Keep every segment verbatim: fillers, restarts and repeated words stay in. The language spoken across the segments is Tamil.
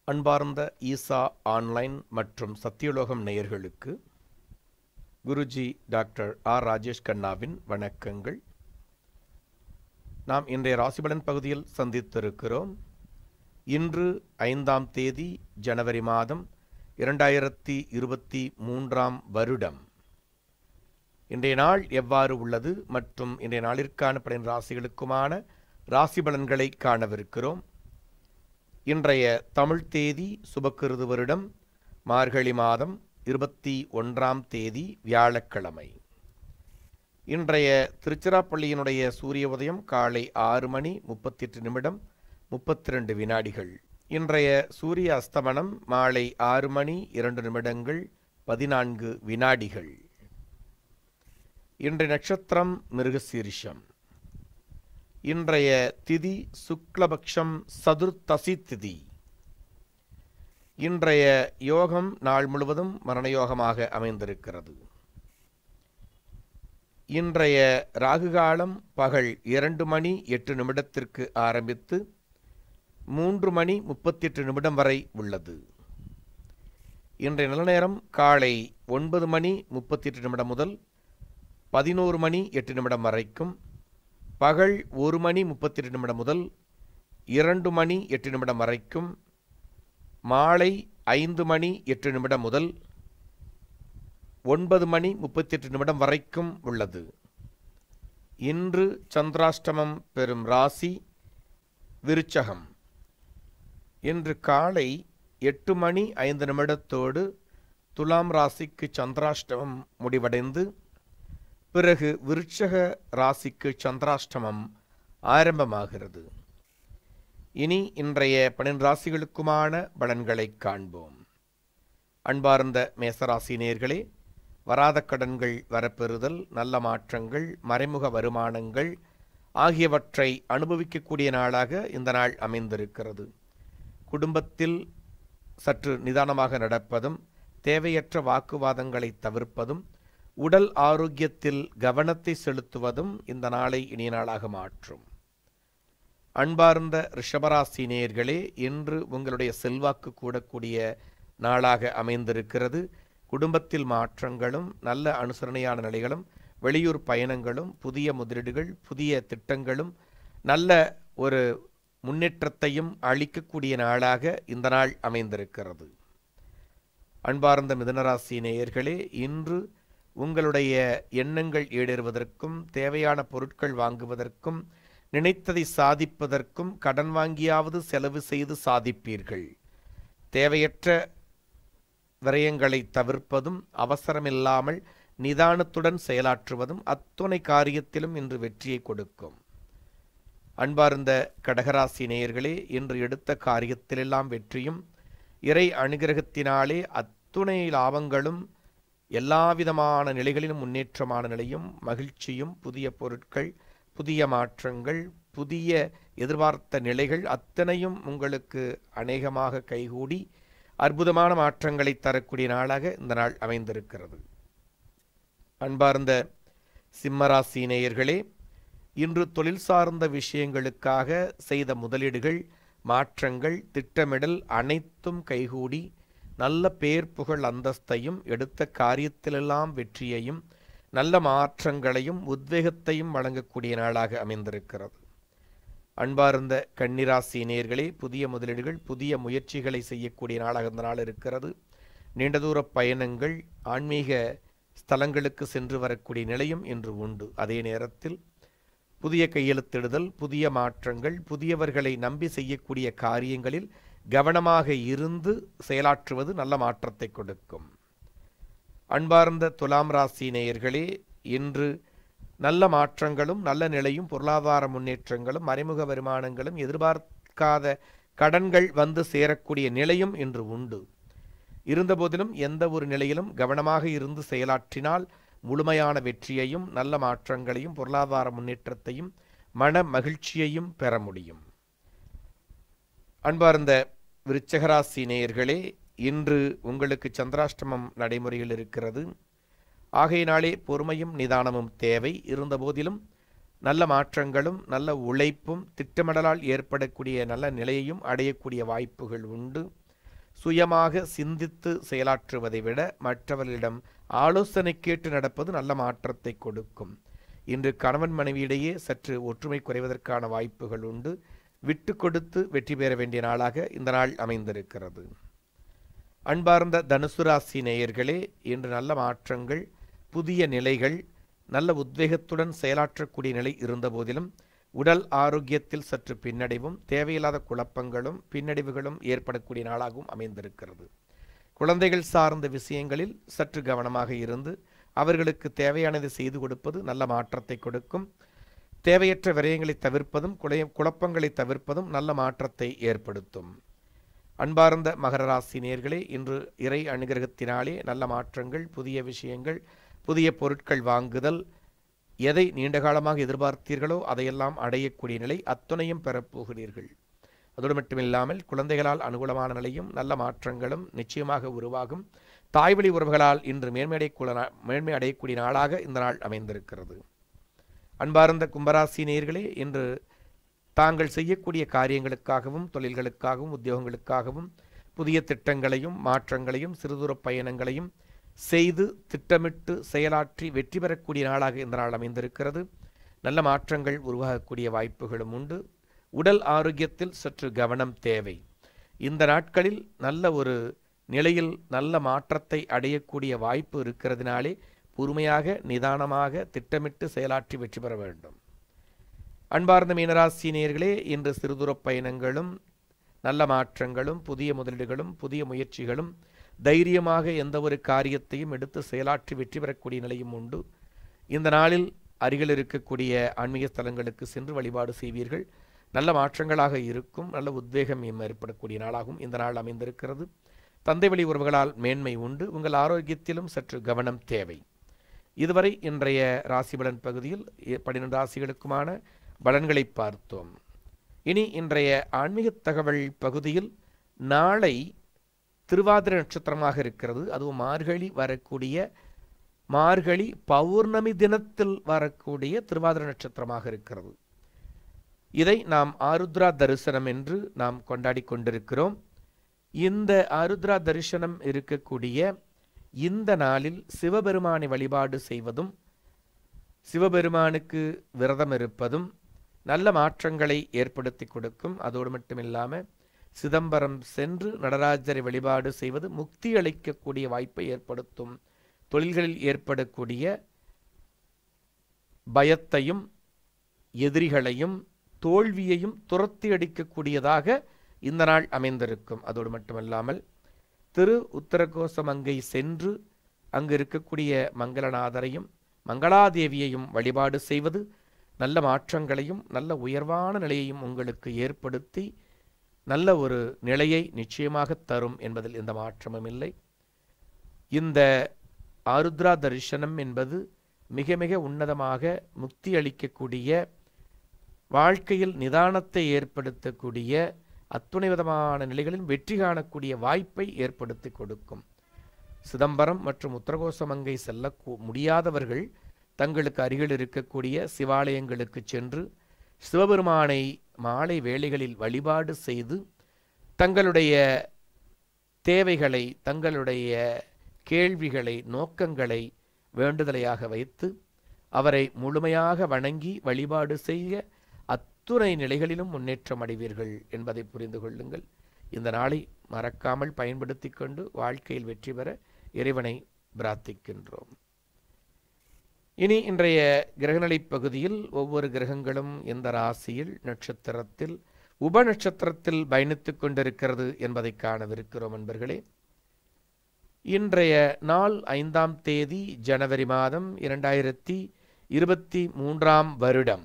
அன்பார்ந்த ஈசா ஆன்லைன் மற்றும் சத்தியலோகம் நேயர்களுக்கு குருஜி டாக்டர் ஆர் ராஜேஷ் கண்ணாவின் வணக்கங்கள். நாம் இன்றைய ராசிபலன் பகுதியில் சந்தித்திருக்கிறோம். இன்று ஐந்தாம் தேதி ஜனவரி மாதம் இரண்டாயிரத்தி இருபத்தி மூன்றாம் வருடம். இன்றைய நாள் எவ்வாறு உள்ளது மற்றும் இன்றைய நாளிற்கான பன்னிரண்டு ராசிகளுக்குமான ராசிபலன்களை காணவிருக்கிறோம். இன்றைய தமிழ் தேதி சுபக்கிருது வருடம் மார்கழி மாதம் இருபத்தி ஒன்றாம் தேதி வியாழக்கிழமை. இன்றைய திருச்சிராப்பள்ளியினுடைய சூரிய உதயம் காலை ஆறு மணி முப்பத்தி எட்டு நிமிடம் முப்பத்தி ரெண்டு வினாடிகள். இன்றைய சூரிய அஸ்தமனம் மாலை ஆறு மணி இரண்டு நிமிடங்கள் பதினான்கு வினாடிகள். இன்றைய நட்சத்திரம் மிருகசீரிஷம். இன்றைய திதி சுக்லபக்ஷம் சதுர்த்தசி திதி. இன்றைய யோகம் நாள் முழுவதும் மரணயோகமாக அமைந்திருக்கிறது. இன்றைய ராகுகாலம் பகல் இரண்டு மணி எட்டு நிமிடத்திற்கு ஆரம்பித்து மூன்று மணி முப்பத்தி எட்டு நிமிடம் வரை உள்ளது. இன்றைய நல்ல நேரம் காலை ஒன்பது மணி முப்பத்தி எட்டு நிமிடம் முதல் பதினோரு மணி எட்டு நிமிடம் வரைக்கும், பகல் ஒரு மணி முப்பத்தி எட்டு நிமிடம் முதல் இரண்டு மணி எட்டு நிமிடம் வரைக்கும், மாலை ஐந்து மணி எட்டு நிமிடம் முதல் ஒன்பது மணி முப்பத்தி எட்டு நிமிடம் வரைக்கும் உள்ளது. இன்று சந்திராஷ்டமம் பெறும் ராசி விருச்சகம். இன்று காலை எட்டு மணி ஐந்து நிமிடத்தோடு துலாம் ராசிக்கு சந்திராஷ்டமம் முடிவடைந்து பிறகு விருட்சக ராசிக்கு சந்திராஷ்டமம் ஆரம்பமாகிறது. இனி இன்றைய பன்னிரண்டு ராசிகளுக்குமான பலன்களை காண்போம். அன்பார்ந்த மேசராசி நேயர்களே, வராத கடன்கள் வரப்பெறுதல், நல்ல மாற்றங்கள், மறைமுக வருமானங்கள் ஆகியவற்றை அனுபவிக்கக்கூடிய நாளாக இந்த நாள் அமைந்திருக்கிறது. குடும்பத்தில் சற்று நிதானமாக நடப்பதும், தேவையற்ற வாக்குவாதங்களை தவிர்ப்பதும், உடல் ஆரோக்கியத்தில் கவனத்தை செலுத்துவதும் இந்த நாளை இனிய நாளாக மாற்றும். அன்பார்ந்த ரிஷபராசி நேயர்களே, இன்று உங்களுடைய செல்வாக்கு கூடக்கூடிய நாளாக அமைந்திருக்கிறது. குடும்பத்தில் மாற்றங்களும், நல்ல அனுசரணையான நிலைகளும், வெளியூர் பயணங்களும், புதிய முதலீடுகள், புதிய திட்டங்களும் நல்ல ஒரு முன்னேற்றத்தையும் அளிக்கக்கூடிய நாளாக இந்த நாள் அமைந்திருக்கிறது. அன்பார்ந்த மிதுனராசி நேயர்களே, இன்று உங்களுடைய எண்ணங்கள் ஈடேறுவதற்கும், தேவையான பொருட்கள் வாங்குவதற்கும், நினைத்ததை சாதிப்பதற்கும் கடன் வாங்கியாவது செலவு செய்து சாதிப்பீர்கள். தேவையற்ற விரயங்களை தவிர்ப்பதும், அவசரமில்லாமல் நிதானத்துடன் செயலாற்றுவதும் அத்துணை காரியத்திலும் இன்று வெற்றியை கொடுக்கும். அன்பார்ந்த கடகராசி நேயர்களே, இன்று எடுத்த காரியத்திலெல்லாம் வெற்றியும், இறை அனுகிரகத்தினாலே அத்துணை லாபங்களும், எல்லாவிதமான நிலைகளிலும் முன்னேற்றமான நிலையும், மகிழ்ச்சியும், புதிய பொருட்கள், புதிய மாற்றங்கள், புதிய எதிர்பார்த்த நிலைகள் அத்தனையும் உங்களுக்கு அநேகமாக கைகூடி அற்புதமான மாற்றங்களை தரக்கூடிய நாளாக இந்த நாள் அமைந்திருக்கிறது. அன்பார்ந்த சிம்மராசி நேயர்களே, இன்று தொழில் சார்ந்த விஷயங்களுக்காக செய்த முதலீடுகள், மாற்றங்கள், திட்டமிடல் அனைத்தும் கைகூடி நல்ல பேர் புகழ் அந்தஸ்தையும், எடுத்த காரியத்திலெல்லாம் வெற்றியையும், நல்ல மாற்றங்களையும் உத்வேகத்தையும் வழங்கக்கூடிய நாளாக அமைந்திருக்கிறது. அன்பார்ந்த கன்னிராசி நேயர்களே, புதிய முதலீடுகள், புதிய முயற்சிகளை செய்யக்கூடிய நாளாக இந்த நாள் இருக்கிறது. நீண்ட தூர பயணங்கள், ஆன்மீக ஸ்தலங்களுக்கு சென்று வரக்கூடிய நிலையும் இன்று உண்டு. அதே நேரத்தில் புதிய கையெழுத்திடுதல், புதிய மாற்றங்கள், புதியவர்களை நம்பி செய்யக்கூடிய காரியங்களில் கவனமாக இருந்து செயலாற்றுவது நல்ல மாற்றத்தை கொடுக்கும். அன்பார்ந்த துலாம் ராசி நேயர்களே, இன்று நல்ல மாற்றங்களும், நல்ல நிலையும், பொருளாதார முன்னேற்றங்களும், மறைமுக வருமானங்களும், எதிர்பார்க்காத கடன்கள் வந்து சேரக்கூடிய நிலையும் இன்று உண்டு. இருந்தபோதிலும் எந்த ஒரு நிலையிலும் கவனமாக இருந்து செயலாற்றினால் முழுமையான வெற்றியையும், நல்ல மாற்றங்களையும், பொருளாதார முன்னேற்றத்தையும், மன மகிழ்ச்சியையும் பெற முடியும். அன்பார்ந்த விருச்சகராசி நேயர்களே, இன்று உங்களுக்கு சந்திராஷ்டமம் நடைமுறையில் இருக்கிறது. ஆகையினாலே பொறுமையும் நிதானமும் தேவை. இருந்தபோதிலும் நல்ல மாற்றங்களும், நல்ல உழைப்பும், திட்டமிடலால் ஏற்படக்கூடிய நல்ல நிலையையும் அடையக்கூடிய வாய்ப்புகள் உண்டு. சுயமாக சிந்தித்து செயலாற்றுவதை விட மற்றவர்களிடம் ஆலோசனை கேட்டு நடப்பது நல்ல மாற்றத்தை கொடுக்கும். இன்று கணவன் மனைவியிடையே சற்று ஒற்றுமை குறைவதற்கான வாய்ப்புகள் உண்டு. விட்டு கொடுத்து வெற்றி பெற வேண்டிய நாளாக இந்த நாள் அமைந்திருக்கிறது. அன்பார்ந்த தனுசு ராசி நேயர்களே, இன்று நல்ல மாற்றங்கள், புதிய நிலைகள், நல்ல உத்வேகத்துடன் செயலாற்றக்கூடிய நிலை இருந்த போதிலும் உடல் ஆரோக்கியத்தில் சற்று பின்னடைவும் தேவையில்லாத குழப்பங்களும் பின்னடைவுகளும் ஏற்படக்கூடிய நாளாகவும் அமைந்திருக்கிறது. குழந்தைகள் சார்ந்த விஷயங்களில் சற்று கவனமாக இருந்து அவர்களுக்கு தேவையானதை செய்து கொடுப்பது நல்ல மாற்றத்தை கொடுக்கும். தேவையற்ற விரயங்களை தவிர்ப்பதும் குழப்பங்களை தவிர்ப்பதும் நல்ல மாற்றத்தை ஏற்படுத்தும். அன்பார்ந்த மகர ராசி நேயர்களே, இன்று இறை அனுகிரகத்தினாலே நல்ல மாற்றங்கள், புதிய விஷயங்கள், புதிய பொருட்கள் வாங்குதல், எதை நீண்ட காலமாக எதிர்பார்த்தீர்களோ அதையெல்லாம் அடையக்கூடிய நிலை அத்துணையும் பெறப்போகிறீர்கள். அதோடு மட்டுமில்லாமல் குழந்தைகளால் அனுகூலமான நிலையும் நல்ல மாற்றங்களும் நிச்சயமாக உருவாகும். தாய்வழி உறவுகளால் இன்று மேன்மை மேன்மை அடையக்கூடிய நாளாக இந்த நாள் அமைந்திருக்கிறது. அன்பார்ந்த கும்பராசி நேயர்களே, இன்று தாங்கள் செய்யக்கூடிய காரியங்களுக்காகவும் தொழில்களுக்காகவும் உத்தியோகங்களுக்காகவும் புதிய திட்டங்களையும் மாற்றங்களையும் சிறுதூர பயணங்களையும் செய்து திட்டமிட்டு செயலாற்றி வெற்றி பெறக்கூடிய நாளாக இந்த நாள் அமைந்திருக்கிறது. நல்ல மாற்றங்கள் உருவாகக்கூடிய வாய்ப்புகளும் உண்டு. உடல் ஆரோக்கியத்தில் சற்று கவனம் தேவை. இந்த நாட்களில் நல்ல ஒரு நிலையில் நல்ல மாற்றத்தை அடையக்கூடிய வாய்ப்பு இருக்கிறதுனாலே பொறுமையாக நிதானமாக திட்டமிட்டு செயலாற்றி வெற்றி பெற வேண்டும். அன்பார்ந்த மீனராசி நேயர்களே, இன்று சிறுதூர பயணங்களும் நல்ல மாற்றங்களும் புதிய முதலீடுகளும் புதிய முயற்சிகளும் தைரியமாக எந்த ஒரு காரியத்தையும் எடுத்து செயலாற்றி வெற்றி பெறக்கூடிய நிலையும் உண்டு. இந்த நாளில் அருகில் இருக்கக்கூடிய ஆன்மீக ஸ்தலங்களுக்கு சென்று வழிபாடு செய்வீர்கள். நல்ல மாற்றங்களாக இருக்கும். நல்ல உத்வேகம் ஏற்படக்கூடிய நாளாகவும் இந்த நாள் அமைந்திருக்கிறது. தந்தை வழி உறவுகளால் மேன்மை உண்டு. உங்கள் ஆரோக்கியத்திலும் சற்று கவனம் தேவை. இதுவரை இன்றைய ராசிபலன் பகுதியில் பன்னிரண்டு ராசிகளுக்குமான பலன்களை பார்த்தோம். இனி இன்றைய ஆன்மீக தகவல் பகுதியில் நாளை திருவாதிரை நட்சத்திரமாக இருக்கிறது. அதுவும் மார்கழி வரக்கூடிய மார்கழி பௌர்ணமி தினத்தில் வரக்கூடிய திருவாதிரை நட்சத்திரமாக இருக்கிறது. இதை நாம் ஆருத்ரா தரிசனம் என்று நாம் கொண்டாடி கொண்டிருக்கிறோம். இந்த ஆருத்ரா தரிசனம் இருக்கக்கூடிய இந்த நாளில் சிவபெருமானை வழிபாடு செய்வதும் சிவபெருமானுக்கு விரதம் இருப்பதும் நல்ல மாற்றங்களை ஏற்படுத்தி கொடுக்கும். அதோடு மட்டுமில்லாமல் சிதம்பரம் சென்று நடராஜரை வழிபாடு செய்வது முக்தி அளிக்கக்கூடிய வாய்ப்பை ஏற்படுத்தும். தொழில்களில் ஏற்படக்கூடிய பயத்தையும் எதிரிகளையும் தோல்வியையும் துரத்தி அடிக்கக்கூடியதாக இந்த நாள் அமைந்திருக்கும். அதோடு மட்டுமல்லாமல் திரு உத்தரகோசமங்கை சென்று அங்கு இருக்கக்கூடிய மங்களநாதரையும் மங்களாதேவியையும் வழிபாடு செய்வது நல்ல மாற்றங்களையும் நல்ல உயர்வான நிலையையும் உங்களுக்கு ஏற்படுத்தி நல்ல ஒரு நிலையை நிச்சயமாக தரும் என்பதில் எந்த மாற்றமும் இல்லை. இந்த ஆருத்ரா தரிசனம் என்பது மிக மிக உன்னதமாக முக்தி அளிக்கக்கூடிய, வாழ்க்கையில் நிதானத்தை ஏற்படுத்தக்கூடிய, அத்துணை விதமான நிலைகளில் வெற்றி காணக்கூடிய வாய்ப்பை ஏற்படுத்தி கொடுக்கும். சிதம்பரம் மற்றும் உத்தரகோசமங்கை செல்ல முடியாதவர்கள் தங்களுக்கு அருகில் இருக்கக்கூடிய சிவாலயங்களுக்கு சென்று சிவபெருமானை மாலை வேளைகளில் வழிபாடு செய்து தங்களுடைய தேவைகளை, தங்களுடைய கேள்விகளை, நோக்கங்களை வேண்டுதலையாக வைத்து அவரை முழுமையாக வணங்கி வழிபாடு செய்ய அத்துணை நிலைகளிலும் முன்னேற்றம் அடைவீர்கள் என்பதை புரிந்து கொள்ளுங்கள். இந்த நாளை மறக்காமல் பயன்படுத்தி கொண்டு வாழ்க்கையில் வெற்றி பெற இறைவனை பிரார்த்திக்கின்றோம். இனி இன்றைய கிரகநிலை பகுதியில் ஒவ்வொரு கிரகங்களும் எந்த ராசியில் நட்சத்திரத்தில் உப நட்சத்திரத்தில் பயணித்துக் கொண்டிருக்கிறது என்பதை காணவிருக்கிறோம். நண்பர்களே, இன்றைய நாள் ஐந்தாம் தேதி ஜனவரி மாதம் இரண்டாயிரத்தி இருபத்தி மூன்றாம் வருடம்.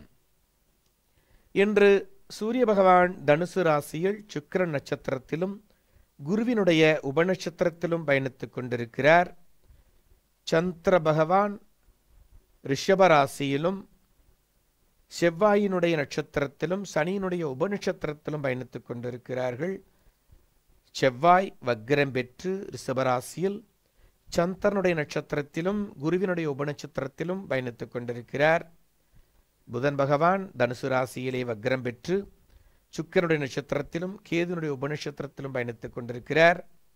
இன்று சூரிய பகவான் தனுசு ராசியில் சுக்கிரன் நட்சத்திரத்திலும் குருவினுடைய உபநட்சத்திரத்திலும் பயணித்துக் கொண்டிருக்கிறார். சந்திர பகவான் ரிஷபராசியிலும் செவ்வாயினுடைய நட்சத்திரத்திலும் சனியினுடைய உபநட்சத்திரத்திலும் பயணித்துக் கொண்டிருக்கிறார்கள். செவ்வாய் வக்ரம் பெற்று ரிஷபராசியில் சந்திரனுடைய நட்சத்திரத்திலும் குருவினுடைய உபநட்சத்திரத்திலும் பயணித்துக் கொண்டிருக்கிறார். புதன் பகவான் தனுசு ராசியிலே வக்ரம் பெற்று சுக்கிரனுடைய நட்சத்திரத்திலும் கேதுனுடைய உபநட்சத்திரத்திலும் பயணித்துக் கொண்டிருக்கிறார்.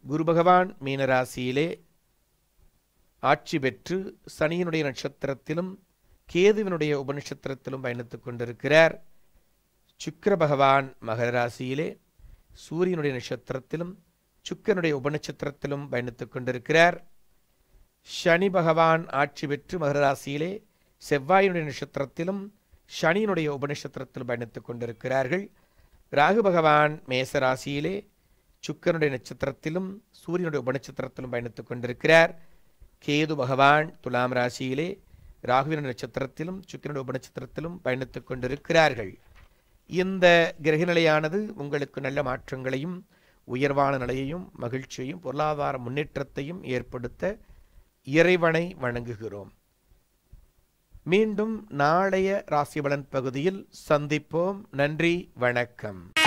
குரு பகவான் மீனராசியிலே ஆட்சி பெற்று சனியினுடைய நட்சத்திரத்திலும் கேதுவினுடைய உபநட்சத்திரத்திலும் பயணித்துக் கொண்டிருக்கிறார். சுக்கிர பகவான் மகர ராசியிலே சூரியனுடைய நட்சத்திரத்திலும் சுக்கிரனுடைய உபநட்சத்திரத்திலும் பயணித்துக் கொண்டிருக்கிறார். சனி பகவான் ஆட்சி பெற்று மகர ராசியிலே செவ்வாயினுடைய நட்சத்திரத்திலும் சனியினுடைய உபநட்சத்திரத்திலும் பயணித்துக் கொண்டிருக்கிறார்கள். ராகு பகவான் மேச ராசியிலே சுக்கிரனுடைய நட்சத்திரத்திலும் சூரியனுடைய உபநட்சத்திரத்திலும் பயணித்துக் கொண்டிருக்கிறார். கேது பகவான் துலாம் ராசியிலே ராகுவின் நட்சத்திரத்திலும் சுக்கிரனுடைய உபநட்சத்திரத்திலும் பயணித்துக் கொண்டிருக்கிறார்கள். இந்த கிரக நிலையானது உங்களுக்கு நல்ல மாற்றங்களையும் உயர்வான நிலையையும் மகிழ்ச்சியையும் பொருளாதார முன்னேற்றத்தையும் ஏற்படுத்த இறைவனை வணங்குகிறோம். மீண்டும் நாளைய ராசிபலன் பகுதியில் சந்திப்போம். நன்றி, வணக்கம்.